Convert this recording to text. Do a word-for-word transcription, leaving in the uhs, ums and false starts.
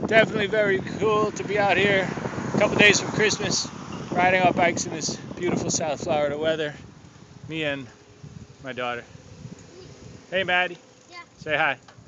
Definitely very cool to be out here a couple days from Christmas, riding our bikes in this beautiful South Florida weather. Me and my daughter. Hey, Maddie. Yeah. Say hi.